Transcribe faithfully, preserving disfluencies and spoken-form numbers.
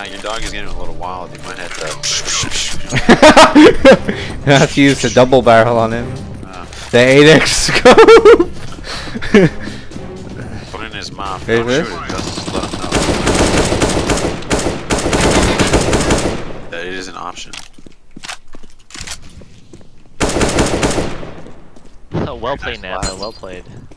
your dog is getting a little wild. You might have to. You have to use the double barrel on him. Uh, the eight X scope. Put it in his mouth. Hey, Don't shoot it. Just let him know that it is an option. Oh, well played, Napa. Well played.